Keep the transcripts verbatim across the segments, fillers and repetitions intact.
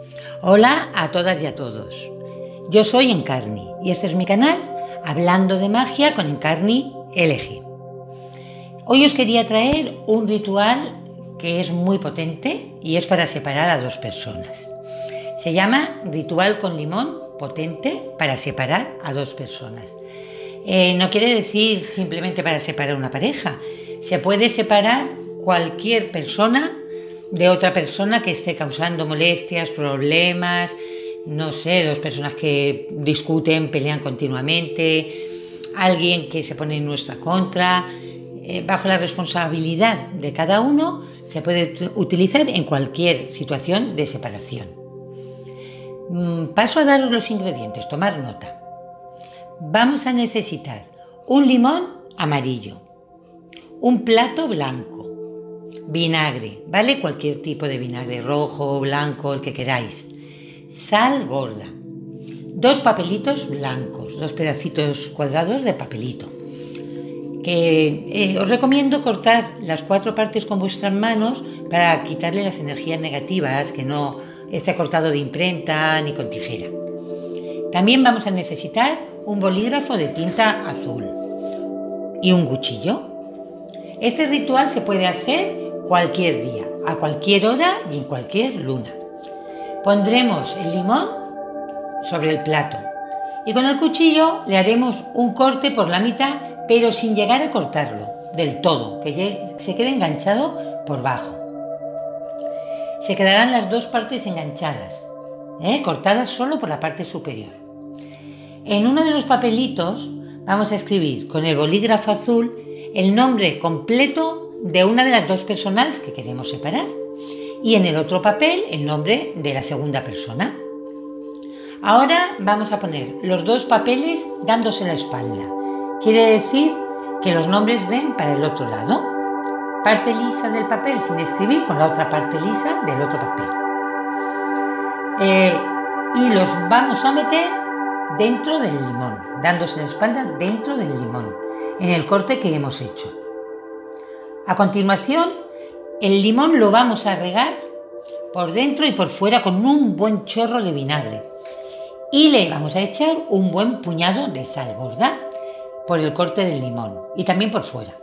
Hola a todas y a todos. Yo soy Encarni y este es mi canal Hablando de Magia con Encarni L G. Hoy os quería traer un ritual que es muy potente y es para separar a dos personas. Se llama Ritual con Limón Potente para separar a dos personas. Eh, no quiere decir simplemente para separar una pareja. Se puede separar cualquier persona de otra persona que esté causando molestias, problemas, no sé, dos personas que discuten, pelean continuamente, alguien que se pone en nuestra contra. Eh, bajo la responsabilidad de cada uno se puede utilizar en cualquier situación de separación. Mm, paso a daros los ingredientes, tomar nota. Vamos a necesitar un limón amarillo, un plato blanco, vinagre, ¿vale? Cualquier tipo de vinagre, rojo, blanco, el que queráis, sal gorda, dos papelitos blancos, dos pedacitos cuadrados de papelito, que eh, os recomiendo cortar las cuatro partes con vuestras manos para quitarle las energías negativas, que no esté cortado de imprenta ni con tijera. También vamos a necesitar un bolígrafo de tinta azul y un cuchillo. Este ritual se puede hacer cualquier día, a cualquier hora y en cualquier luna. Pondremos el limón sobre el plato y con el cuchillo le haremos un corte por la mitad, pero sin llegar a cortarlo del todo, que se quede enganchado por bajo. Se quedarán las dos partes enganchadas, ¿eh? cortadas solo por la parte superior. En uno de los papelitos vamos a escribir con el bolígrafo azul el nombre completo de una de las dos personas que queremos separar y en el otro papel el nombre de la segunda persona. Ahora vamos a poner los dos papeles dándose la espalda. Quiere decir que los nombres den para el otro lado. Parte lisa del papel sin escribir con la otra parte lisa del otro papel. Eh, y los vamos a meter dentro del limón, dándose la espalda dentro del limón, en el corte que hemos hecho. A continuación, el limón lo vamos a regar por dentro y por fuera con un buen chorro de vinagre y le vamos a echar un buen puñado de sal gorda por el corte del limón y también por fuera.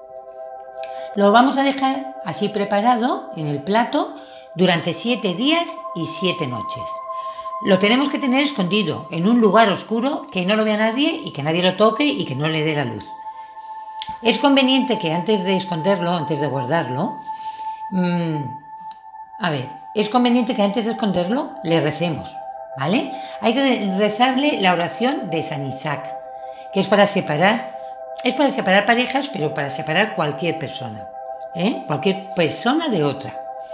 Lo vamos a dejar así preparado en el plato durante siete días y siete noches. Lo tenemos que tener escondido en un lugar oscuro, que no lo vea nadie y que nadie lo toque y que no le dé la luz. Es conveniente que antes de esconderlo, antes de guardarlo, mmm, a ver, es conveniente que antes de esconderlo le recemos, ¿vale? Hay que rezarle la oración de San Isaac, que es para separar, es para separar parejas, pero para separar cualquier persona, ¿eh? Cualquier persona de otra.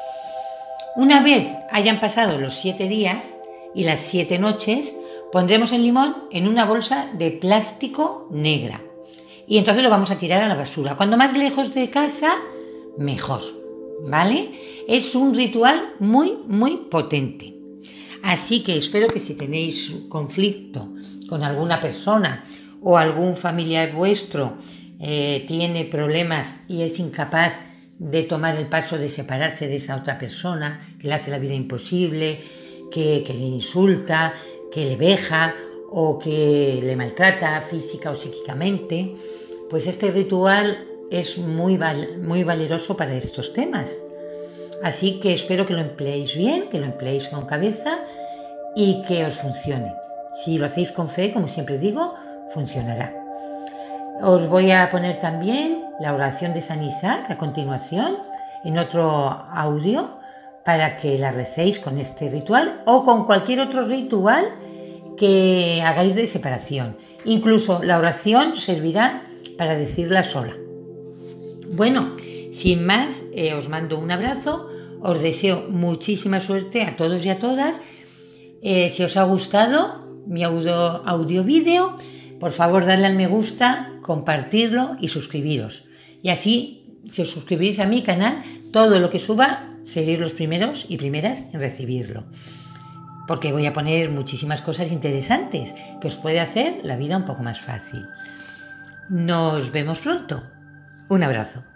Una vez hayan pasado los siete días y las siete noches, pondremos el limón en una bolsa de plástico negra y entonces lo vamos a tirar a la basura. Cuando más lejos de casa, mejor, ¿vale? Es un ritual muy, muy potente. Así que espero que si tenéis conflicto con alguna persona o algún familiar vuestro eh, tiene problemas y es incapaz de tomar el paso de separarse de esa otra persona, que le hace la vida imposible, que, que le insulta, que le veja o que le maltrata física o psíquicamente, pues este ritual es muy, val muy valeroso para estos temas. Así que espero que lo empleéis bien, que lo empleéis con cabeza y que os funcione. Si lo hacéis con fe, como siempre digo, funcionará. Os voy a poner también la oración de San Isaac a continuación en otro audio para que la recéis con este ritual o con cualquier otro ritual que hagáis de separación. Incluso la oración servirá para decirla sola. Bueno, sin más, eh, os mando un abrazo, os deseo muchísima suerte a todos y a todas. Eh, si os ha gustado mi audio, audio vídeo, por favor darle al me gusta, compartirlo y suscribiros. Y así, si os suscribís a mi canal, todo lo que suba seréis los primeros y primeras en recibirlo. Porque voy a poner muchísimas cosas interesantes que os puede hacer la vida un poco más fácil. Nos vemos pronto. Un abrazo.